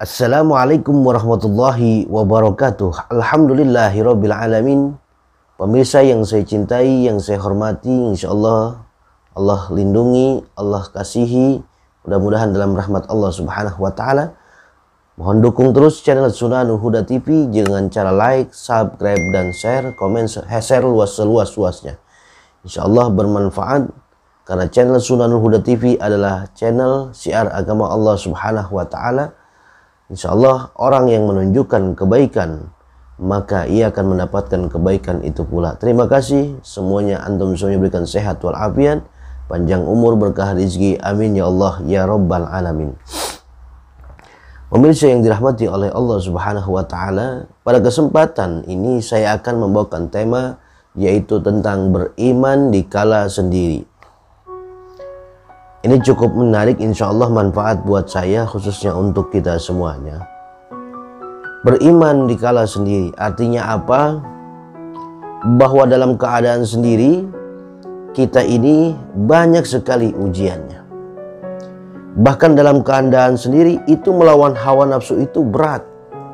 Assalamualaikum warahmatullahi wabarakatuh. Alhamdulillahirabbil alamin. Pemirsa yang saya cintai, yang saya hormati, insyaallah Allah lindungi, Allah kasihi. Mudah-mudahan dalam rahmat Allah Subhanahu wa taala. Mohon dukung terus channel Sunanul Huda TV dengan cara like, subscribe dan share, komen, share luas seluas-luasnya. Insyaallah bermanfaat karena channel Sunanul Huda TV adalah channel syiar agama Allah Subhanahu wa taala. Insyaallah orang yang menunjukkan kebaikan maka ia akan mendapatkan kebaikan itu pula. Terima kasih semuanya, antum semuanya berikan sehat walafiat, panjang umur, berkah rezeki, amin ya Allah ya rabbal alamin. Pemirsa yang dirahmati oleh Allah Subhanahu wa taala, pada kesempatan ini saya akan membawakan tema yaitu tentang beriman di kala sendiri. Ini cukup menarik, insya Allah manfaat buat saya khususnya untuk kita semuanya. Beriman di kala sendiri artinya apa? Bahwa dalam keadaan sendiri kita ini banyak sekali ujiannya. Bahkan dalam keadaan sendiri itu melawan hawa nafsu itu berat.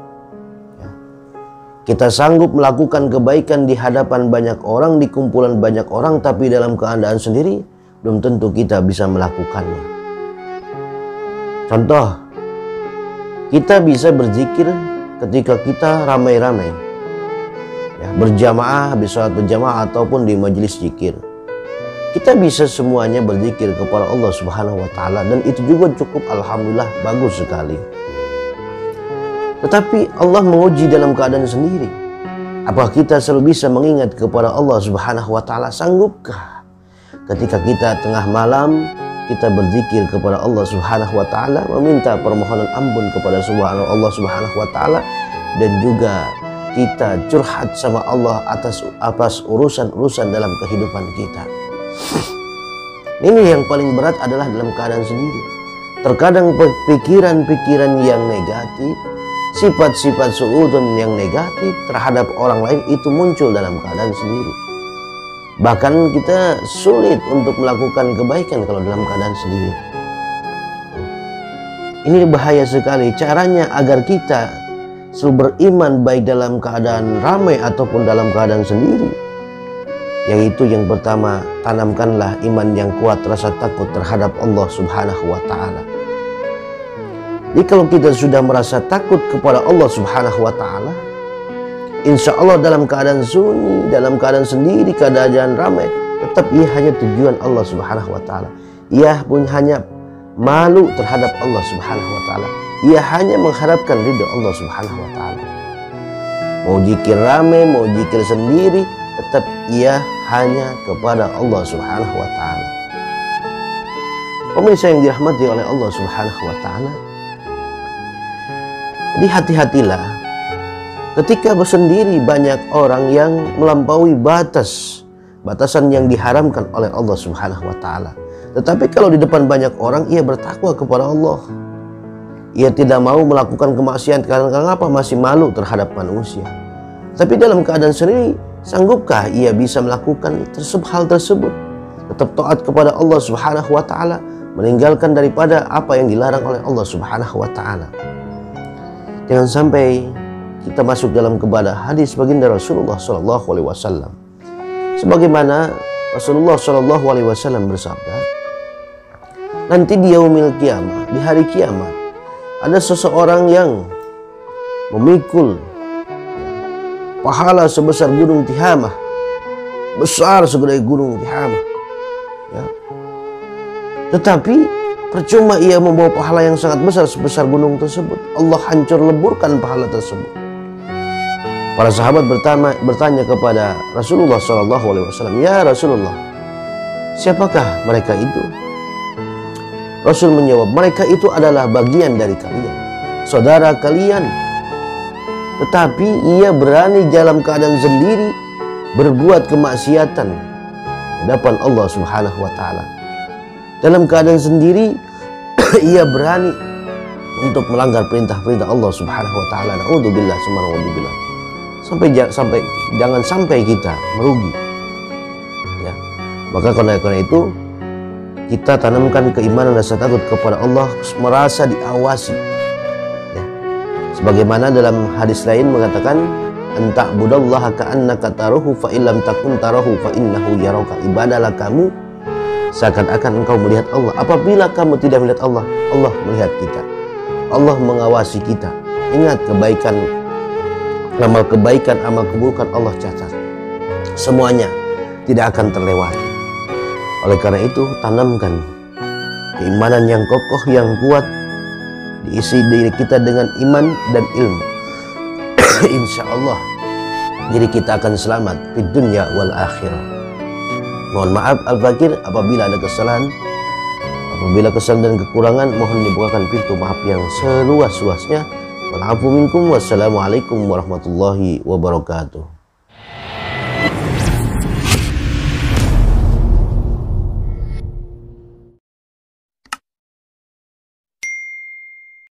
Kita sanggup melakukan kebaikan di hadapan banyak orang, di kumpulan banyak orang, tapi dalam keadaan sendiri belum tentu kita bisa melakukannya. Contoh, kita bisa berzikir ketika kita ramai-ramai, berjamaah, habis sholat berjamaah ataupun di majelis zikir. Kita bisa semuanya berzikir kepada Allah Subhanahu wa taala dan itu juga cukup, alhamdulillah, bagus sekali. Tetapi Allah menguji dalam keadaan sendiri. Apakah kita selalu bisa mengingat kepada Allah Subhanahu wa taala? Sanggupkah ketika kita tengah malam kita berzikir kepada Allah Subhanahu wa taala, meminta permohonan ampun kepada Allah Subhanahu wa taala, dan juga kita curhat sama Allah atas urusan-urusan dalam kehidupan kita. Ini yang paling berat adalah dalam keadaan sendiri. Terkadang pikiran-pikiran yang negatif, sifat-sifat suudzon yang negatif terhadap orang lain itu muncul dalam keadaan sendiri. Bahkan kita sulit untuk melakukan kebaikan kalau dalam keadaan sendiri. Ini bahaya sekali. Caranya agar kita selalu beriman baik dalam keadaan ramai ataupun dalam keadaan sendiri, yaitu yang pertama, tanamkanlah iman yang kuat, rasa takut terhadap Allah Subhanahu wa taala. Jadi kalau kita sudah merasa takut kepada Allah Subhanahu wa taala, insya Allah dalam keadaan sunyi, dalam keadaan sendiri, keadaan ramai, tetap ia hanya tujuan Allah Subhanahu wa taala. Ia pun hanya malu terhadap Allah Subhanahu wa taala. Ia hanya mengharapkan ridha Allah Subhanahu wa taala. Mau zikir ramai, mau zikir sendiri, tetap ia hanya kepada Allah Subhanahu wa taala. Pemirsa yang dirahmati oleh Allah Subhanahu wa taala, jadi hati-hatilah ketika bersendiri banyak orang yang melampaui batasan yang diharamkan oleh Allah Subhanahu wa taala. Tetapi kalau di depan banyak orang ia bertakwa kepada Allah. Ia tidak mau melakukan kemaksiatan karena apa? Masih malu terhadap manusia. Tapi dalam keadaan sendiri, sanggupkah ia bisa melakukan hal tersebut? Tetap taat kepada Allah Subhanahu wa taala, meninggalkan daripada apa yang dilarang oleh Allah Subhanahu wa taala. Jangan sampai kita masuk dalam kepada hadis baginda Rasulullah sallallahu alaihi wasallam. Sebagaimana Rasulullah sallallahu alaihi wasallam bersabda, nanti di yaumil qiyamah, di hari kiamat, ada seseorang yang memikul pahala sebesar gunung Tihamah, besar segede gunung Tihamah, tetapi percuma ia membawa pahala yang sangat besar sebesar gunung tersebut. Allah hancur leburkan pahala tersebut. Para sahabat bertanya kepada Rasulullah SAW, ya Rasulullah, siapakah mereka itu? Rasul menjawab, mereka itu adalah bagian dari kalian, saudara kalian. Tetapi ia berani dalam keadaan sendiri berbuat kemaksiatan di hadapan Allah Subhanahu wa taala. Dalam keadaan sendiri ia berani untuk melanggar perintah-perintah Allah Subhanahu wa taala. Naudzubillah, subhanallah. Jangan sampai kita merugi. Ya. Maka karena itu kita tanamkan keimanan rasa takut kepada Allah, merasa diawasi. Ya. Sebagaimana dalam hadis lain mengatakan, anta'budallaha ka'annaka tarahu fa illam takun tarahu fa innahu yaraka. Ibadahlah kamu seakan-akan engkau melihat Allah. Apabila kamu tidak melihat Allah, Allah melihat kita. Allah mengawasi kita. Ingat, kebaikan, amal kebaikan, amal keburukan Allah catat. Semuanya tidak akan terlewati. Oleh karena itu, tanamkan keimanan yang kokoh, yang kuat, diisi diri kita dengan iman dan ilmu. Insya Allah diri kita akan selamat di dunia wal akhirah. Mohon maaf Al-Fakir apabila ada kesalahan. Apabila kesalahan dan kekurangan, mohon dibukakan pintu maaf yang seluas-luasnya. Wal afu minkum. Wassalamualaikum warahmatullahi wabarakatuh.